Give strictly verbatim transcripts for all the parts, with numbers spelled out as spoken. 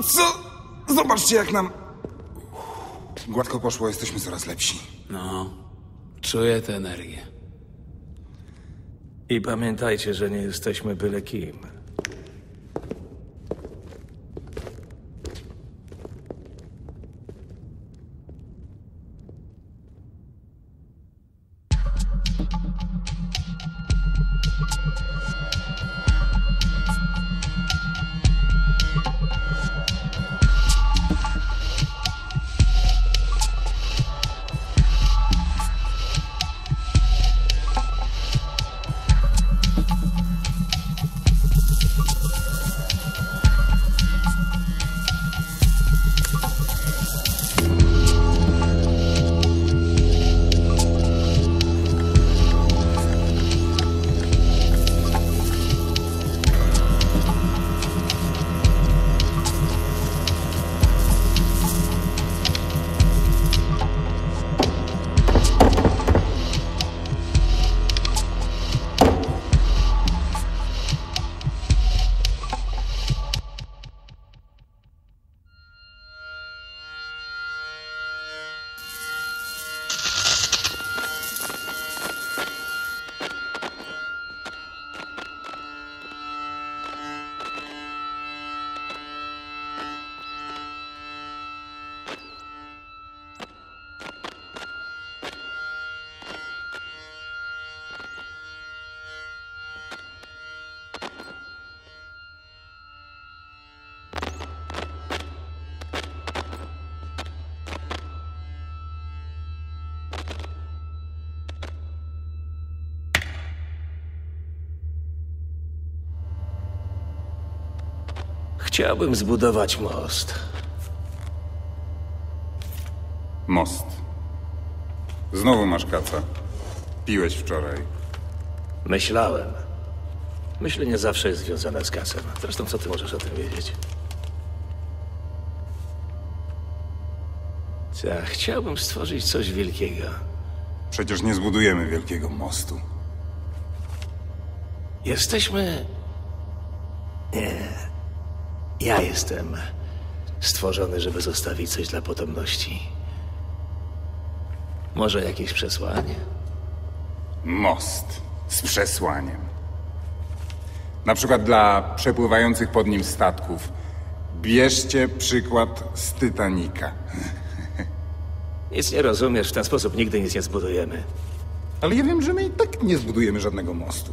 co? Zobaczcie, jak nam... Gładko poszło, jesteśmy coraz lepsi. No, czuję tę energię. I pamiętajcie, że nie jesteśmy byle kim. Chciałbym zbudować most. Most. Znowu masz kaca. Piłeś wczoraj. Myślałem. Myślenie zawsze jest związane z kasem. Zresztą co ty możesz o tym wiedzieć? Ja chciałbym stworzyć coś wielkiego. Przecież nie zbudujemy wielkiego mostu. Jesteśmy... Nie. Ja jestem stworzony, żeby zostawić coś dla potomności. Może jakieś przesłanie? Most z przesłaniem. Na przykład dla przepływających pod nim statków. Bierzcie przykład z Titanica. Nic nie rozumiesz, w ten sposób nigdy nic nie zbudujemy. Ale ja wiem, że my i tak nie zbudujemy żadnego mostu.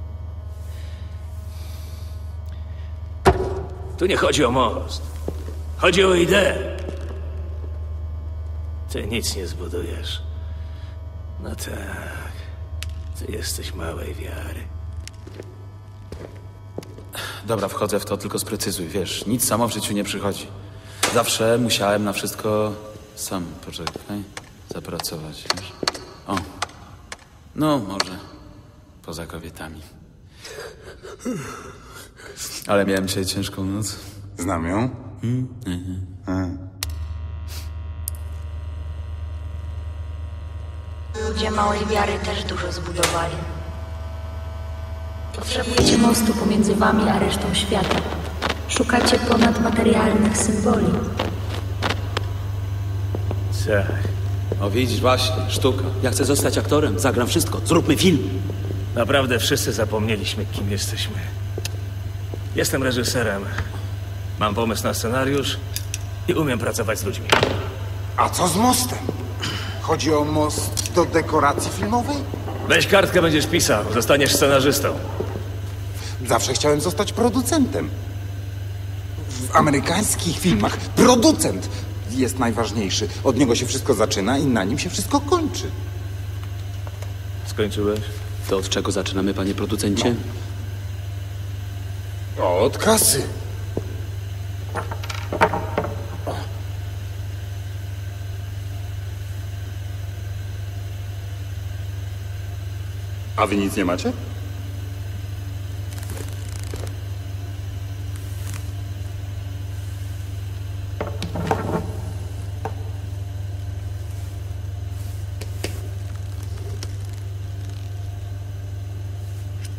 Tu nie chodzi o most. Chodzi o ideę. Ty nic nie zbudujesz. No tak. Ty jesteś małej wiary. Dobra, wchodzę w to, tylko sprecyzuj, wiesz, nic samo w życiu nie przychodzi. Zawsze musiałem na wszystko sam, poczekaj, zapracować, wiesz. O, no może, poza kobietami. Ale miałem dzisiaj ciężką noc. Znam ją? Hmm? Mhm. Ludzie małej wiary też dużo zbudowali. Potrzebujecie mostu pomiędzy wami a resztą świata. Szukacie ponadmaterialnych symboli. Tak. O widzisz, właśnie, sztuka. Ja chcę zostać aktorem, zagram wszystko, zróbmy film. Naprawdę wszyscy zapomnieliśmy, kim jesteśmy. Jestem reżyserem. Mam pomysł na scenariusz i umiem pracować z ludźmi. A co z mostem? Chodzi o most do dekoracji filmowej? Weź kartkę, będziesz pisał. Zostaniesz scenarzystą. Zawsze chciałem zostać producentem. W amerykańskich filmach producent jest najważniejszy. Od niego się wszystko zaczyna i na nim się wszystko kończy. Skończyłeś? To od czego zaczynamy, panie producencie? O, od kasy. A wy nic nie macie?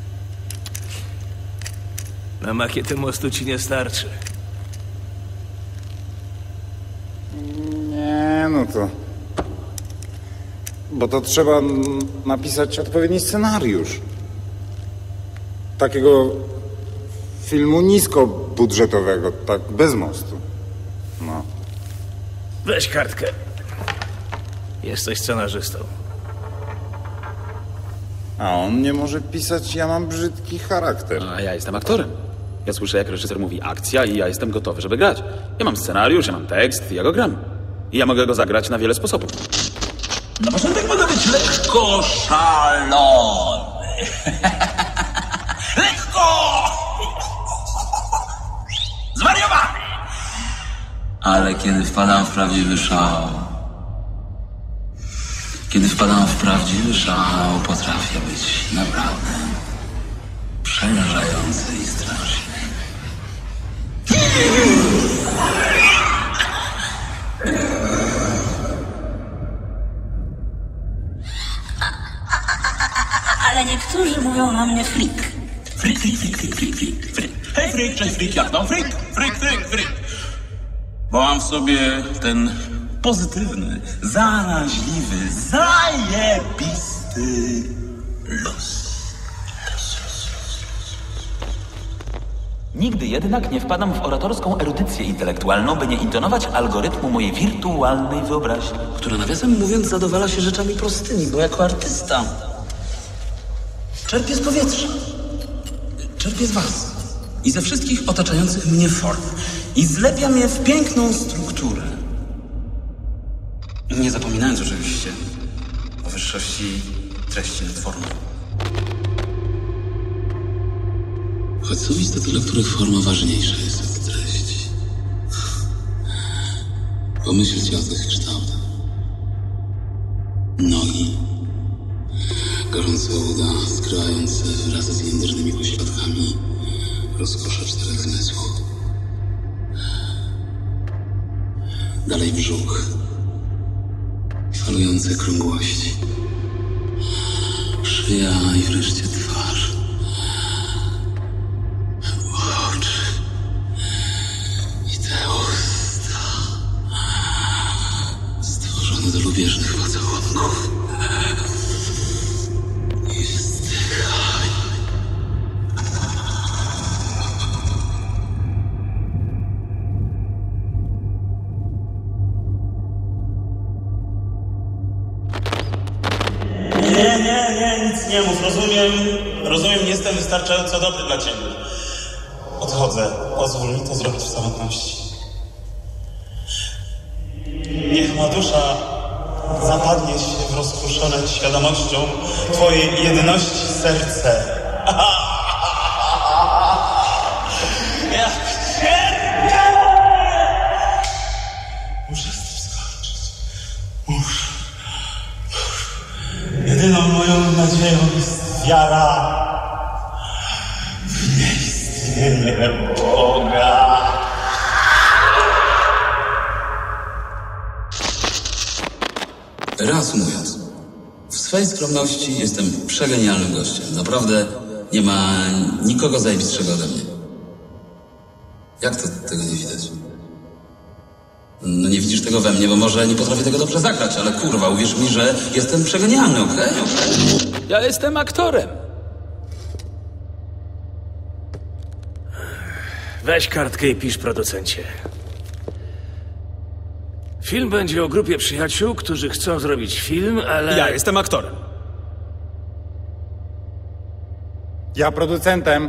Na makietę mostu ci nie starczy. Nie, no to... Bo to trzeba n- napisać odpowiedni scenariusz. Takiego filmu niskobudżetowego, tak bez mostu. No. Weź kartkę. Jesteś scenarzystą. A on nie może pisać, ja mam brzydki charakter. A ja jestem aktorem. Ja słyszę, jak reżyser mówi akcja i ja jestem gotowy, żeby grać. Ja mam scenariusz, ja mam tekst i ja go gram. I ja mogę go zagrać na wiele sposobów. Na początek mogę być lekko szalony. Lekko! Zwariowany! Ale kiedy wpadam w prawdziwy szał, kiedy wpadam w prawdziwy szał, potrafię być naprawdę przerażający i straszny. Ale niektórzy mówią na mnie freak. Frik, frik, frik, frik, frik, frik, frik. Hej, frik, cześć, frik, jak tam? Frik, frik, frik, frik. Bo mam w sobie ten pozytywny, zaraźliwy, zajebisty los. Nigdy jednak nie wpadam w oratorską erudycję intelektualną, by nie intonować algorytmu mojej wirtualnej wyobraźni. Która nawiasem mówiąc zadowala się rzeczami prostymi, bo jako artysta czerpię z powietrza, czerpię z was i ze wszystkich otaczających mnie form i zlepiam je w piękną strukturę. Nie zapominając oczywiście o wyższości treści nad formą. Choć są istoty, dla których forma ważniejsza jest od treści. Pomyślcie o tych kształtach. Nogi. Gorące uda, skrywające wraz z jędrnymi pośladkami rozkosza czterech zmysłów. Dalej brzuch. Falujące krągłości. Szyja i wreszcie twarz. Oczy. I te usta. Stworzone do lubieżnych pocałunków. Nie, nie, nie, nic nie mów, rozumiem, rozumiem, nie jestem wystarczająco dobry dla ciebie. Odchodzę, pozwól mi to zrobić w samotności. Niech ma dusza zapadnie się w rozkruszone świadomością twojej jedności serce. Jak cierpię! Muszę z tym skończyć. Muszę. Jedyną moją nadzieją jest wiara w nieistnienie Boga. Reasumując, w swej skromności jestem przegenialnym gościem. Naprawdę nie ma nikogo zajebistszego ode mnie. Jak to tego nie widać? No nie widzisz tego we mnie, bo może nie potrafię tego dobrze zagrać, ale kurwa, uwierz mi, że jestem przegenialny, okej? Okay? Ja jestem aktorem. Weź kartkę i pisz producencie. Film będzie o grupie przyjaciół, którzy chcą zrobić film, ale... Ja jestem aktorem. Ja producentem.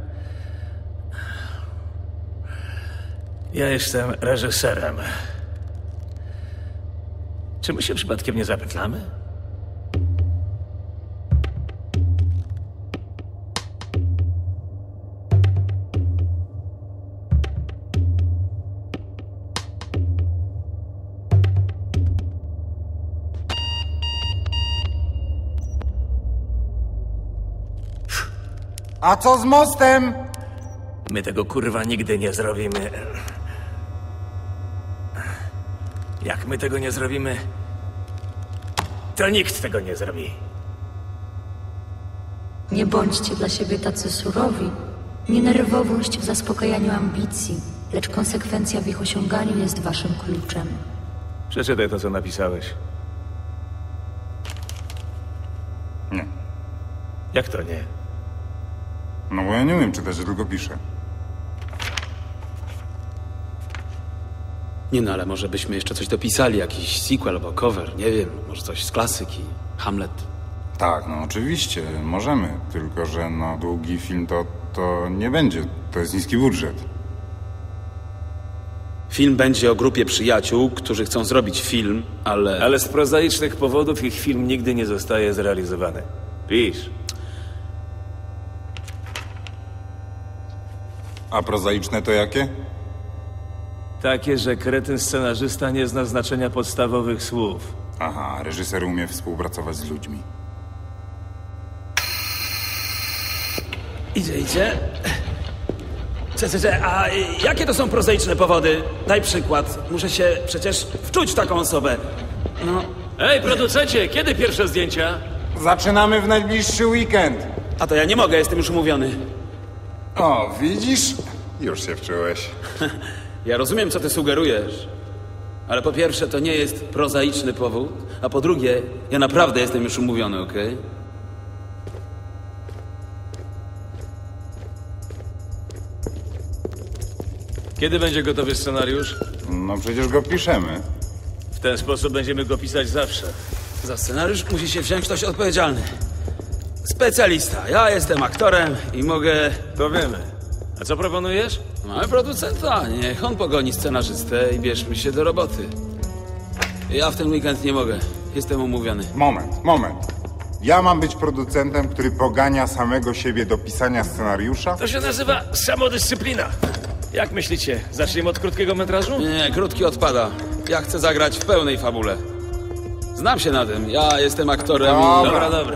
Ja jestem reżyserem. Czy my się przypadkiem nie zapytlamy? A co z mostem? My tego kurwa nigdy nie zrobimy. Jak my tego nie zrobimy, to nikt tego nie zrobi. Nie bądźcie dla siebie tacy surowi. Nie nerwowość w zaspokajaniu ambicji, lecz konsekwencja w ich osiąganiu jest waszym kluczem. Przeczytaj to, co napisałeś. Nie. Jak to nie? No bo ja nie umiem czytać, ja tylko piszę. Nie no, ale może byśmy jeszcze coś dopisali, jakiś sequel albo cover, nie wiem, może coś z klasyki, Hamlet. Tak, no oczywiście, możemy. Tylko że no długi film to, to nie będzie. To jest niski budżet. Film będzie o grupie przyjaciół, którzy chcą zrobić film, ale... Ale z prozaicznych powodów ich film nigdy nie zostaje zrealizowany. Pisz. A prozaiczne to jakie? Takie, że kretyn scenarzysta nie zna znaczenia podstawowych słów. Aha, reżyser umie współpracować z ludźmi. Idzie, idzie. Cze, cze, cze, a jakie to są prozaiczne powody? Daj przykład. Muszę się przecież wczuć w taką osobę. No, Ej, producencie, kiedy pierwsze zdjęcia? Zaczynamy w najbliższy weekend. a to ja nie mogę, jestem już umówiony. O, widzisz? Już się wczułeś. Ja rozumiem, co ty sugerujesz. Ale po pierwsze, to nie jest prozaiczny powód, a po drugie, ja naprawdę jestem już umówiony, okej? Kiedy będzie gotowy scenariusz? No przecież go piszemy. W ten sposób będziemy go pisać zawsze. Za scenariusz musi się wziąć ktoś odpowiedzialny. Specjalista. Ja jestem aktorem i mogę... To wiemy. A co proponujesz? Mamy producenta. Niech on pogoni scenarzystę i bierzmy się do roboty. Ja w ten weekend nie mogę. Jestem umówiony. Moment, moment. Ja mam być producentem, który pogania samego siebie do pisania scenariusza? To się nazywa samodyscyplina. Jak myślicie, zaczniemy od krótkiego metrażu? Nie, krótki odpada. Ja chcę zagrać w pełnej fabule. Znam się na tym. Ja jestem aktorem i... Dobra, dobra.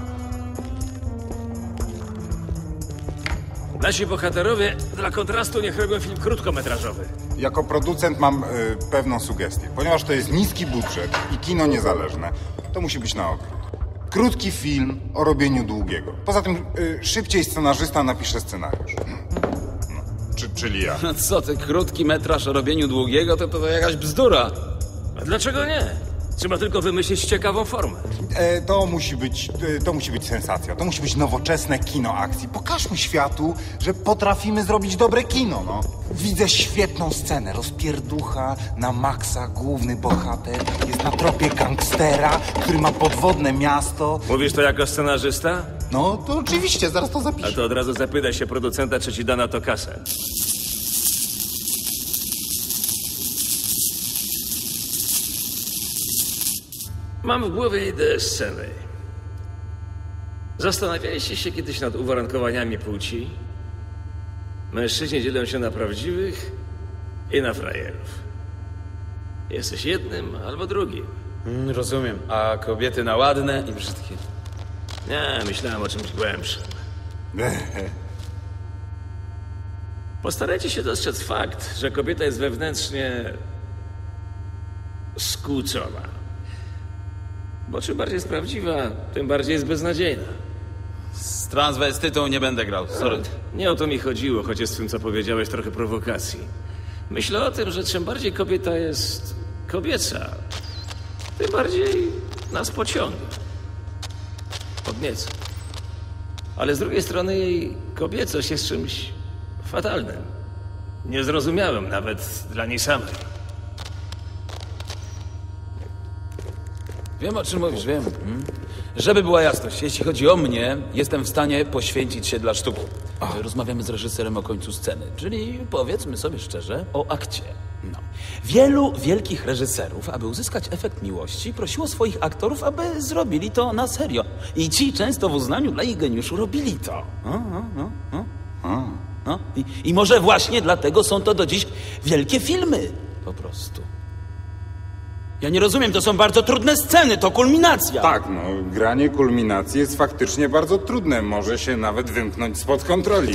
Nasi bohaterowie dla kontrastu niech robią film krótkometrażowy. Jako producent mam y, pewną sugestię. Ponieważ to jest niski budżet i kino niezależne, to musi być na odwrót. Krótki film o robieniu długiego. Poza tym y, szybciej scenarzysta napisze scenariusz. No, czy, czyli ja. No co ty, krótki metraż o robieniu długiego, to, to, to jakaś bzdura. A dlaczego nie? Trzeba tylko wymyślić ciekawą formę. E, to musi być, e, to musi być sensacja. To musi być nowoczesne kino akcji. Pokażmy światu, że potrafimy zrobić dobre kino, no. Widzę świetną scenę. Rozpierducha na maksa, główny bohater jest na tropie gangstera, który ma podwodne miasto. Mówisz to jako scenarzysta? No, to oczywiście, zaraz to A zapiszę. to od razu zapytaj się producenta, czy ci da na to kasę. Mam w głowie ideę sceny. Zastanawialiście się kiedyś nad uwarunkowaniami płci? Mężczyźni dzielą się na prawdziwych i na frajerów. Jesteś jednym albo drugim. Mm, rozumiem. A kobiety na ładne i brzydkie. Nie, myślałem o czymś głębszym. Postarajcie się dostrzec fakt, że kobieta jest wewnętrznie skłócona. Bo czym bardziej jest prawdziwa, tym bardziej jest beznadziejna. Z transwestytą nie będę grał, sorry. Nie o to mi chodziło, choć jest w tym, co powiedziałeś, trochę prowokacji. Myślę o tym, że czym bardziej kobieta jest kobieca, tym bardziej nas pociąga. Podnieca. Ale z drugiej strony jej kobiecość jest czymś fatalnym. Niezrozumiałym nawet dla niej samej. Wiem, o czym mówisz, wiem. Hmm? Żeby była jasność, jeśli chodzi o mnie, jestem w stanie poświęcić się dla sztuki. Rozmawiamy z reżyserem o końcu sceny, czyli powiedzmy sobie szczerze, o akcie. No. Wielu wielkich reżyserów, aby uzyskać efekt miłości, prosiło swoich aktorów, aby zrobili to na serio. I ci często w uznaniu dla ich geniuszu robili to. O, o, o, o. No. I, I może właśnie dlatego są to do dziś wielkie filmy. Po prostu. Ja nie rozumiem, to są bardzo trudne sceny, to kulminacja. Tak, no, granie kulminacji jest faktycznie bardzo trudne. Może się nawet wymknąć spod kontroli.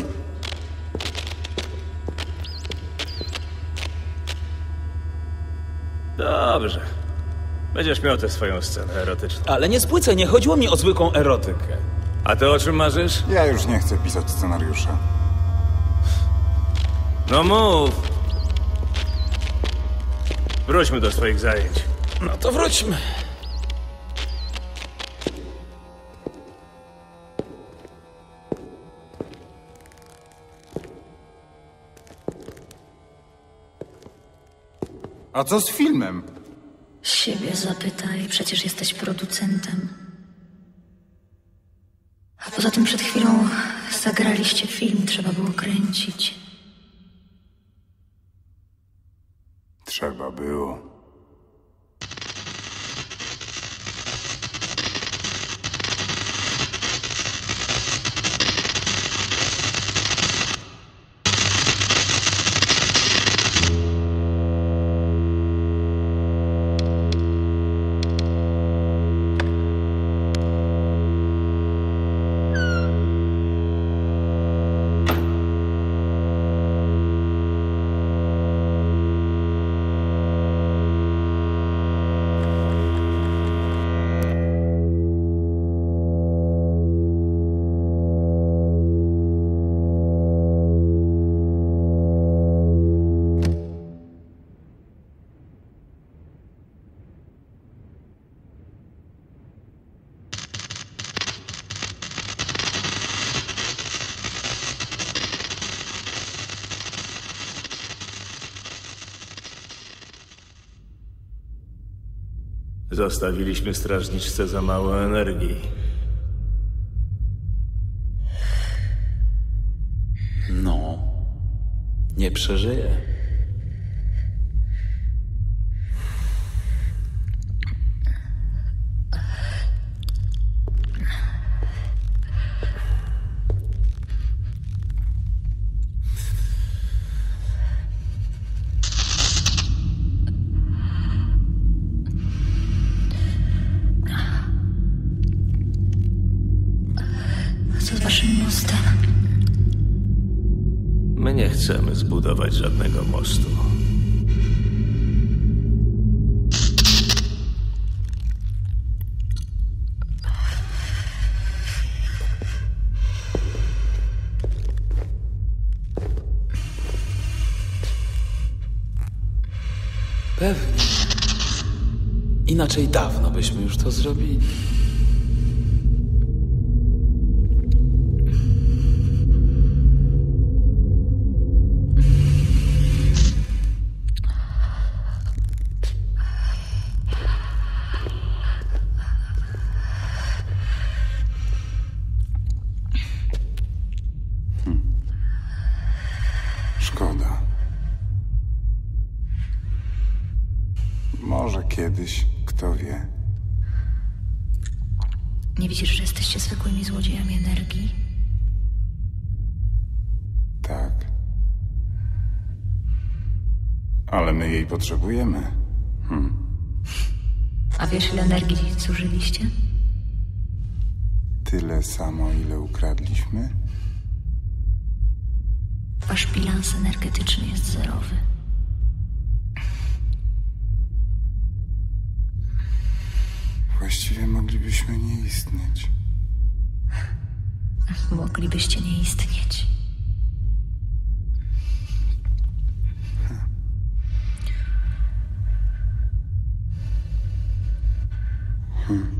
Dobrze. Będziesz miał tę swoją scenę erotyczną. Ale nie spłycę, nie chodziło mi o zwykłą erotykę. A ty o czym marzysz? Ja już nie chcę pisać scenariusza. No mów. Wróćmy do swoich zajęć. No to wróćmy. A co z filmem? Siebie zapytaj, przecież jesteś producentem. A poza tym przed chwilą zagraliście film, trzeba było kręcić. Trzeba było. Zostawiliśmy strażniczce za mało energii. No, nie przeżyje. Co z waszym mostem? My nie chcemy zbudować żadnego mostu. Pewnie. Inaczej dawno byśmy już to zrobili. Szkoda. Może kiedyś, kto wie. Nie widzisz, że jesteście zwykłymi złodziejami energii? Tak. Ale my jej potrzebujemy. Hmm. A wiesz, ile energii zużyliście? Tyle samo, ile ukradliśmy? Wasz bilans energetyczny jest zerowy. Właściwie moglibyśmy nie istnieć. Moglibyście nie istnieć. Hmm.